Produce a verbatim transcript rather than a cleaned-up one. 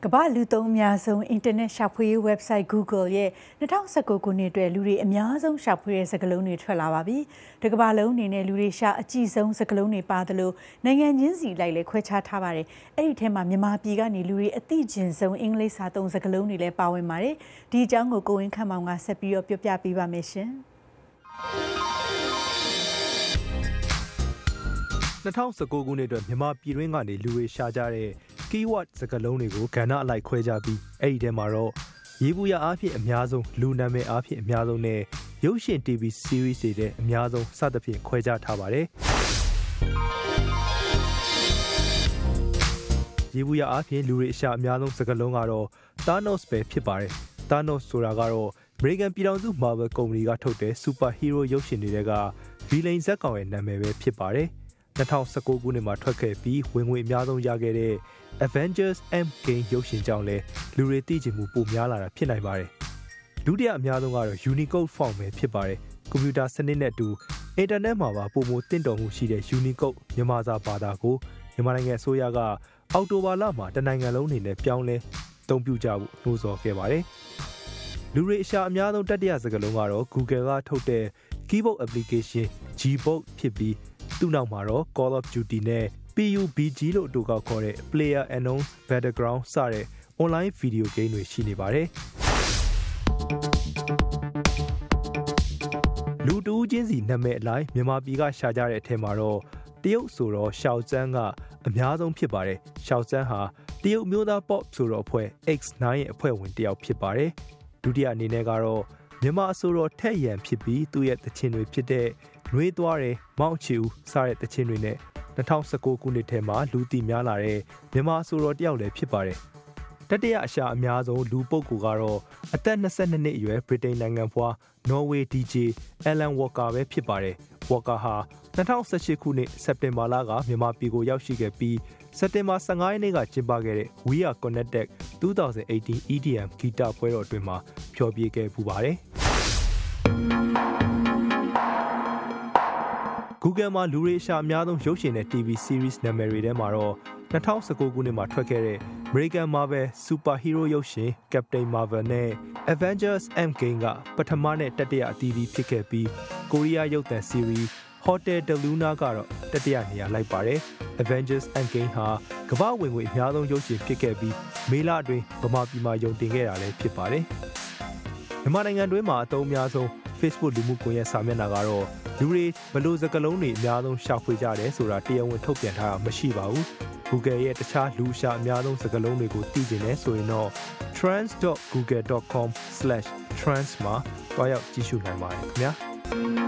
ကမ္ဘာလူသုံးအများဆုံးအင်တာနက်ရှာဖွေရေး website Google ရဲ့၂၀၁၉ခုနှစ်အတွက်လူတွေအများဆုံးရှာဖွေတဲ့စကားလုံးတွေထွက်လာပါပြီ။ဒီကမ္ဘာလုံးအနေနဲ့လူတွေရှာအကြည့်ဆုံးစကားလုံးတွေပါတယ်လို့နိုင်ငံချင်းစီလိုက်လဲခွဲခြားထားပါတယ်။အဲ့ဒီထဲမှာမြန်မာပြည်ကနေလူတွေအသိကျင်ဆုံးအင်္ဂလိပ်စာသုံးစကားလုံးတွေလည်းပါဝင်ပါတယ်။ဒီအကြောင်းကိုကိုဝင်းခန့်မောင်ကဆက်ပြီးတော့ပြောပြပေးပါမယ်ရှင်။၂၀၁၉ခုနှစ်အတွက်မြန်မာပြည်တွင်းကနေလူတွေရှာကြတဲ့ keyword စကားလုံးတွေကိုကဏ္ဍအလိုက်ခွဲခြားပြီးအဲ့ဒီထဲမှာတော့ရေးဘူးရအားဖြင့်အများဆုံးလူနာမည်အားဖြင့်အများဆုံးနဲ့ရုပ်ရှင် တီဗီ series တွေတဲ့အများဆုံးစသဖြင့်ခွဲခြားထားပါတယ်ရေးဘူးရအားဖြင့်လူတွေအရှာအများဆုံးစကားလုံးကတော့ Thanos ပဲဖြစ်ပါတယ် Thanos ဆိုတာကတော့ American ပြည်ထောင်စု Marvel ကုမ္ပဏီကထုတ်တဲ့ Superhero ရုပ်ရှင်တွေက villain ဇာတ်ကောင်ရဲ့နာမည်ပဲဖြစ်ပါတယ်၂၀၁၉ခုနှစ်မှာထွက်ခဲ့ပြီးဝင်ငွေအများဆုံးရခဲ့တဲ့ Avengers Endgame ရုပ်ရှင်ကြောင့်လည်းလူတွေသိချင်မှုပိုများလာတာဖြစ်နိုင်ပါတယ်။ဒုတိယအများဆုံးကတော့ Unicode font ပဲဖြစ်ပါတယ်။ကွန်ပျူတာစနစ်နဲ့အတူအင်တာနက်မှာပါပုံမတင့်တော်မှုရှိတဲ့ Unicode မြန်မာစာဘာသာကိုမြန်မာနိုင်ငံအစိုးရကအောက်တိုဘာလမှာတနိုင်ငံလုံးအနေနဲ့ပြောင်းလဲအသုံးပြုကြဖို့နှိုးဆော်ခဲ့ပါတယ်။လူတွေအရှာအများဆုံးတတိယစကားလုံးကတော့ Google ကထုတ်တဲ့ Keyboard application Gboard ဖြစ်ပြီးသူ့နောက်မှာတော့ Call of Duty နဲ့ ပီ ယူ ဘီ ဂျီ လို့အတူကောက်ခေါ်တဲ့ Player Unknown Battleground စတဲ့ online video game တွေရှိနေပါတယ်။လူတူးချင်းစီနာမည်အလိုက်မြန်မာပြည်ကရှာကြတဲ့အထက်မှာတော့တရုတ်ဆိုတော့ရှောက်ကျန်းကအများဆုံးဖြစ်ပါတယ်။ရှောက်ကျန်းဟာတရုတ်မျိုးသား pop ဆိုတော့အဖွဲ့ X နိုင် ရဲ့အဖွဲ့ဝင်တစ်ယောက်ဖြစ်ပါတယ်။ဒုတိယအနေနဲ့ကတော့မြန်မာဆိုတော့ထက်ရန်ဖြစ်ပြီးသူ့ရဲ့တခြင်းတွေဖြစ်တဲ့နှွေးသွားတယ်မောက်ချီဦးစတဲ့တခြင်းတွေနဲ့၂၀၁၉ခုနှစ်ထဲမှာလူသိများလာတဲ့မြန်မာဆိုတော့တယောက်လည်းဖြစ်ပါတယ်။တတိယအရှာအများဆုံးလူပုဂ္ဂိုလ်ကတော့အသက်၂၂နှစ်အရွယ်ဗြိတိန်နိုင်ငံဖွား Norway ဒီ ဂျေ Alan Walker ပဲဖြစ်ပါတယ်။ Walker ဟာ၂၀၁၈ခုနှစ်စက်တင်ဘာလကမြန်မာပြည်ကိုရောက်ရှိခဲ့ပြီးစက်တင်ဘာ၁၅ရက်နေ့ကကျင်းပခဲ့တဲ့ We Are Connected ၂၀၁၈ E D M ဂီတပွဲတော်အတွင်းမှာဖျော်ဖြေခဲ့ပူပါတယ်။ Google မှာလူတွေအရှာအများဆုံးရုပ်ရှင်နဲ့ တီဗီ series နာမည်တွေထဲမှာတော့၂၀၁၉ခုနှစ်မှာထွက်ခဲ့တဲ့ American Marvel Superhero ရုပ်ရှင် Captain Marvel နဲ့ Avengers Endgame ကပထမနဲ့တတိယအသီးသီးဖြစ်ခဲ့ပြီးကိုရီးယားရုပ်သံ series Hotel de Luna ကတော့တတိယနေရာလိုက်ပါတယ်။ Avengers Endgame ဟာကမ္ဘာဝင်ငွေအများဆုံးရုပ်ရှင်ဖြစ်ခဲ့ပြီးမေလအတွင်းဗမာပြည်မှာယုံတင်ခဲ့တာလည်းဖြစ်ပါတယ်။မြန်မာနိုင်ငံတွင်းမှာအသုံးအများဆုံး Facebook လူမှုကွန်ရက်စာမျက်နှာကတော့လူတွေဘလို့စကားလုံးတွေအများဆုံးရှာဖွေကြတယ်ဆိုတာတရားဝင်ထုတ်ပြန်ထားတာမရှိပါဘူး။ Google ရဲ့တခြားလူရှာအများဆုံးစကားလုံးတွေကိုသိချင်လဲဆိုရင်တော့ trends dot google dot com slash trends မှာတွားရောက်ကြည့်ရှုနိုင်ပါတယ်ခင်ဗျာ။